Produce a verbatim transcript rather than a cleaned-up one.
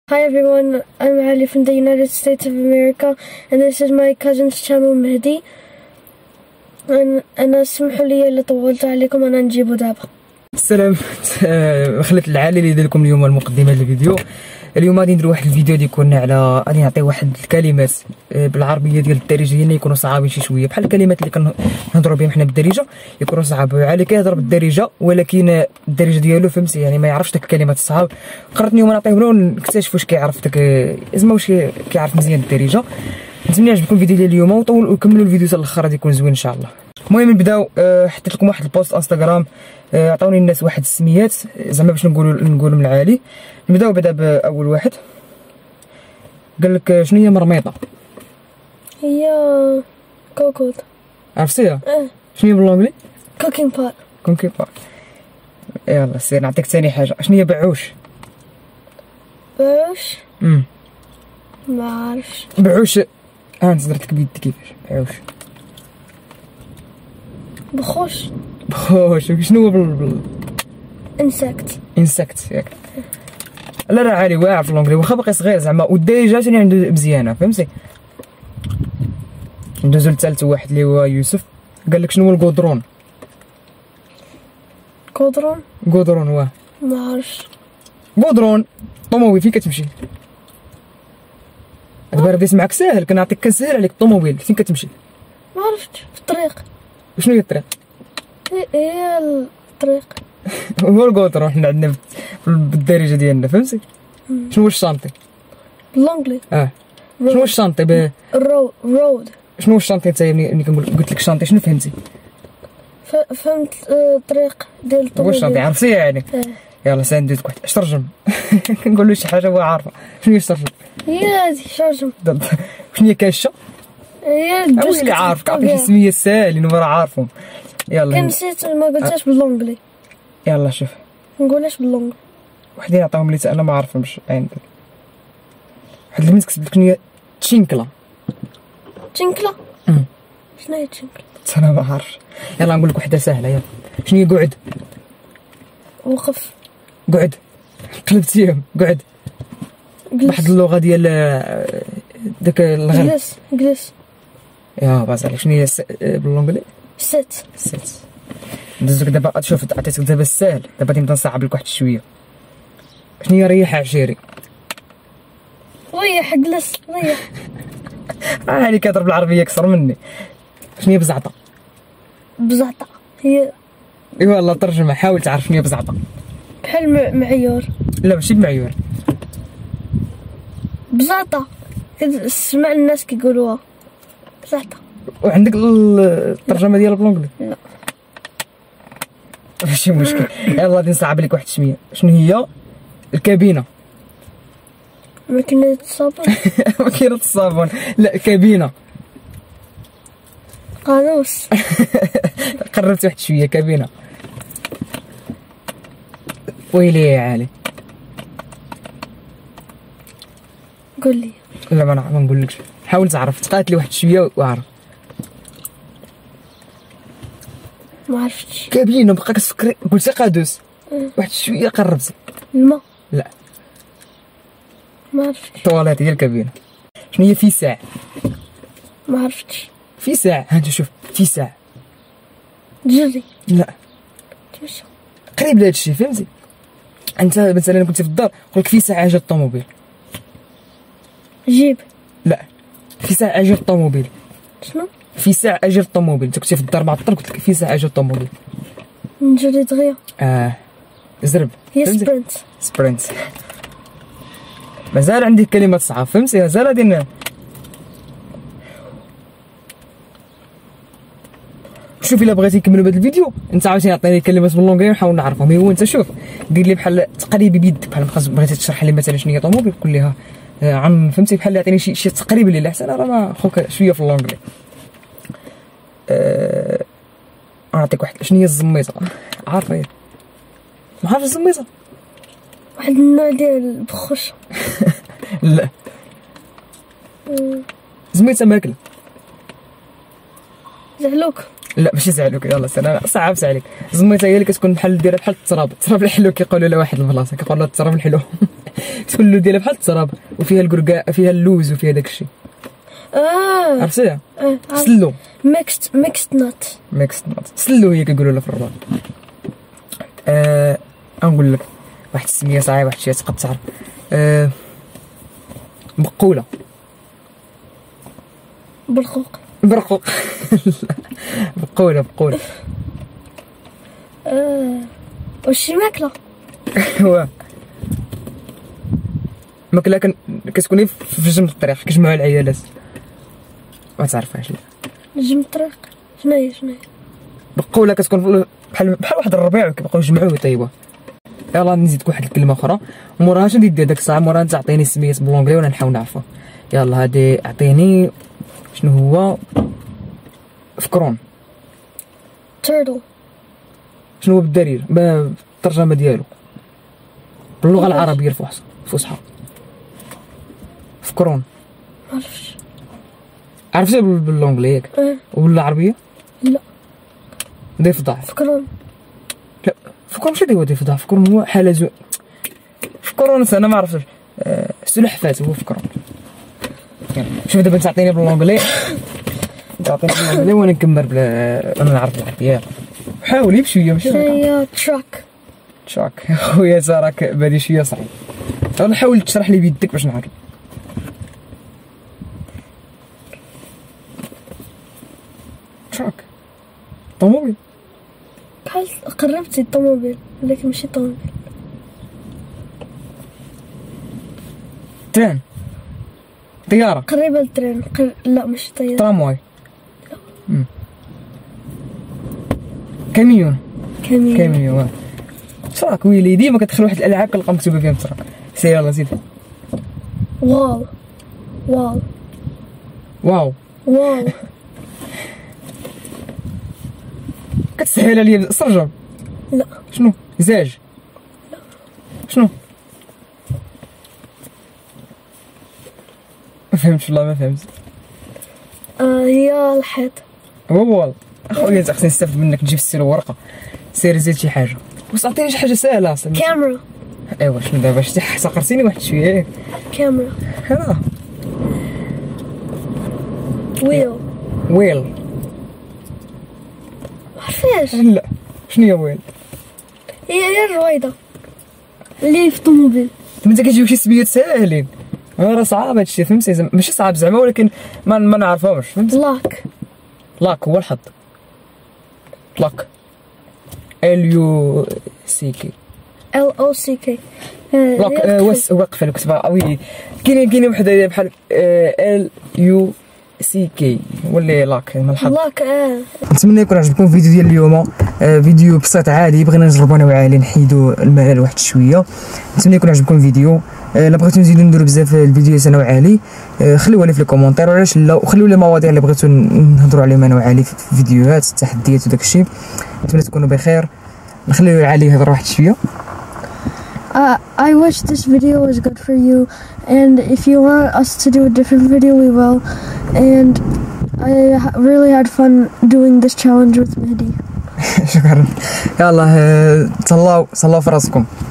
Hi everyone, I'm Ali from the United States of America and this is my cousin's channel Mehdi. أنا اسمحوا لي اللي طولت عليكم، أنا نجيبو دابا. السلام. خلت العالي اللي يدير لكم اليوم المقدمه للفيديو. اليوم غادي ندير واحد الفيديو اللي يكون على غادي نعطي واحد الكلمات بالعربيه ديال الدارجه ديالنا يكونوا صعابين شي شويه، بحال الكلمات اللي كنهضروا بهم حنا بالدارجه يكونوا صعاب. علي كيهضر بالدارجه ولكن الدارجه ديالو فهمتي يعني ما يعرفش داك الكلمات الصعاب. قررت اليوم نعطيه له ونكتشف واش كيعرف داك زعما واش كيعرف مزيان الدارجه. نتمنى يعجبكم الفيديو ديال اليوم وطولوا وكملوا الفيديو حتى الاخر، غادي يكون زوين ان شاء الله. المهم نبداو. حطيت لكم واحد البوست انستغرام، عطاوني الناس واحد السميات زعما باش نقولوا نقولوا من العالي. نبداو بعدا باول واحد. قال لك شنو هي مرميطه؟ هي كوكوط. عرفتيها؟ اه. شنو هي باللونجلي؟ كوكين بوت. كوكين بوت. يلا سير نعطيك ثاني حاجه. شنو هي بعوش؟ بعوش؟ امم ما عارفش. بعوش ها انت درت لك بيدك كيفاش بعوش؟ بخوش. بخوش. شنو هو بال انسكت. انسكت ياك. لا لا عالي واعر في اللونجلي واخا باقي صغير زعما، والدارجه ثاني عنده مزيانه فهمتي. ندوزو لثالث واحد اللي هو يوسف. قال لك شنو هو الكودرون؟ كودرون؟ كودرون واه ما عارفش. كودرون طوموبيل فين كتمشي؟ دابا غادي معاك ساهل، كنعطيك كنسهل عليك. الطوموبيل فين كتمشي؟ ما عرفتش. في الطريق. شنو هي الطريق؟ هي الطريق. هو الكودرون حنا عندنا بالدارجه ديالنا فهمتي. شنو هو الشانطي؟ باللونجلي. اه شنو هو الشانطي؟ ب الرو رود. شنو هو الشانطي انت ملي كنقول قلت لك شانطي شنو فهمتي؟ فهمت الطريق ديال الطوموبيل. هو الشانطي عرفتيها يعني؟ اه. يلا سانديت واحد اش ترجم. كنقول له شي حاجه هو عارفه. شنو هي ترجم؟ هي هادي شرجم. شنو هي كاشه؟ هي هو اللي عارف عطيه سميه ساهلين وراه عارفهم. يلا كنسيت ما قلتهاش باللونجلي. يلا شوف نقولهاش باللونجلي. وحدين عطاهم لي انا ما عارفهمش عندي. واحد البنت كتبت لك شنو هي تشينكلا. تشينكلا؟ امم شنو هي تشينكلا؟ انا ما عارفش. يلا نقول لك وحده سهله. يلا شنو هي قعد؟ وقف. قعد قلبتيهم. قعد واحد اللغه ديال داك الغرب. جلس. جلس. يا باز عليك. شنو هي باللونجلي؟ ست. ست. ندوزك دابا. شوف عطيتك دابا الساهل، دابا غادي نبدا نصعب لك واحد شويه. شنو هي ريح عشيري؟ ريح. جلس. ريح. اه علي كيهضر بالعربيه اكثر مني. شنو هي بزعطه؟ بزعطه هي. ايوا والله ترجمها. حاول تعرف شنو هي بزعطه. بحال معيور. لا ماشي بمعيور. بزعطه سمع الناس كيقولوها بزعطه. وعندك الترجمه ديالها باللونجلي؟ لا ماشي مشكل. يلا غادي نصعب لك واحد شويه. شنو هي الكابينه؟ ماكينة الصابون. ماكينة الصابون لا كابينه. قانوس. قربت واحد شويه. كابينه. ويلي يا عالي. قول لي. لا ما ما نقولكش. حاول تعرف. تقاتلي واحد شويه واعرف. ما عرفتش. كابينه بقى كتفكري. قلتي قادوس. واحد شويه قربتي. الماء. لا ما عرفتش. الطواليت هي الكابينه. شنو هي فيساع؟ ما عرفتش. فيساع. ها انت شوف فيساع. جري. لا تمشى. قريب لهاد الشيء فهمتي. انت مثلا كنتي في الدار نقول لك فيساع اجا الطوموبيل. جيب. لا فيساع اجا الطوموبيل. شنو؟ فيساع اجا الطوموبيل. انت كنتي في الدار معطل قلت لك فيساع اجا الطوموبيل. نجري دغيا. اه زرب. هي سبرنت. سبرنت. مازال عندي كلمات صعاب فهمتي. مازال غادي ن... شوف الا بغيتي نكملوا بهذا الفيديو انت عاوتاني عطيني كلمات باللونجلي ونحاول نعرفهم. هو انت شوف دير لي بحال تقريبي بيدك، بحال بغيتي تشرح لي مثلا شنو هي طوموبيل قول ليها عم فهمتي. بحال عطيني شي شي تقريب لي احسن. راه ما خوك شويه في اللونجلي. أه... نعطيك واحد. شنو هي الزميطه؟ عارفه هي؟ ما عارف الزميطه؟ واحد النوع ديال البخوشه. لا زميطه ماكله. زعلوك. لا ماشي زعلوك يلاه سنة صعبت عليك. الزميطه هي اللي كتكون بحال دايره بحال التراب، التراب الحلو كيقولوا لها واحد البلاصه كيقولوا لها التراب الحلو تكون له دايره بحال التراب وفيها الكركاع فيها اللوز وفيها داكشي. اه عرفتيها؟ اه سلو ميكست ميكست نات ميكس نوت سلو هي كيقولوا لها في الرباط. آه نقول لك واحد السميه صعيبه واحد الشيء تقد تعرف. آه بقوله برقوق برقوق بقوله بقوله اه واش شي ماكله؟ هو ماكله كن كتكوني في جنب الطريق كيجمعوا العيالات ما تعرفهاش. لا نجم الطريق شنو هي شنو هي؟ بقوله كتكون بحال بحال واحد الربيع وكيبقاو يجمعوه ويطيبوه. يلاه نزيدك واحد الكلمه اخرى موراها شنو دير داك الساعه موراها انت عطيني سميت بالونجلي وانا نحاول نعرفها. يلاه هادي عطيني شنو هو فكرون. تيرتل شنو هو بالدليل بالترجمه ديالو باللغه العربيه الفصحى الفصحى فكرون. معرفتش. عرفتي باللونجلي ياك اه وبالعربيه؟ لا ضفدع. فكرون. لا فكرون ماشي هو ضفدع، فكرون هو حلزو. فكرون انا ما عرفتش. أه سلحفات هو فكرون. شوف دابا تعطيني باللونجلي تعطيني باللونجلي وانا نكمل بلا انا نعرف العربيه. حاولي بشويه ماشي هي تراك. تراك. خويا راك بادي شويه صعيب. انا حاول تشرح لي بيدك باش نعرف. تراك طوموبيل. بحال قربتي الطوموبيل ولكن ماشي طوموبيل. تران طياره قريبه للترين قر... لا ماشي طياره. ترامواي. لا كاميون كاميون. كاميون. تراك ويلي ديما كتدخل واحد الالعاب كنلقى مكتوبه فيهم تراك. سير يلاه زيد. واو واو واو واو كتسهل عليا سرجم. لا شنو زاج؟ لا شنو؟ ما فهمتش والله ما فهمت. آه هي الحيط. هو والله اخويا خصني نستافد منك نجيب السير ورقه. سير زيد شي حاجه بس عطيني شي حاجه سهله اصلا. كاميرا. ايوا شنو دابا شتي سقرتيني واحد شويه ياك. كاميرا. ها ويل. ويل. معرفاش. لا شنو هي ويل؟ هي هي الرويضه اللي في الطوموبيل. انت كتجيب شي سميات ساهلين. راه صعاب هادشي فهمتي ماشي صعاب زعما ولكن ما ما نعرفهمش فهمت. لاك. لاك هو الحظ. لاك ال يو سي كي. ال او سي كي. لاك واس وقف لك كتبها وي كاين كاين وحده بحال ال يو سي كي ولا لاك من الحظ. لاك اه. نتمنى يكون عجبكم الفيديو ديال اليوم. آه فيديو بسيط عادي بغينا نجربوا انا وعلي نحيدوا الملل واحد شويه. نتمنى يكون عجبكم الفيديو. آه لا بغيتو نزيدو نديرو بزاف الفيديوهات انا وعلي آه خليوها لي في الكومونتير وعلاش لا وخليو لي المواضيع اللي بغيتو نهضروا عليهم انا وعلي في الفيديوهات التحديات وداك الشيء. نتمنى تكونوا بخير. نخليو علي يهضر واحد شويه. Uh, I wish this video was good for you, and if you want us to do a different video, we will. And I ha- really had fun doing this challenge with Mehdi. شكرا. يلا تهلاو تهلاو في راسكم.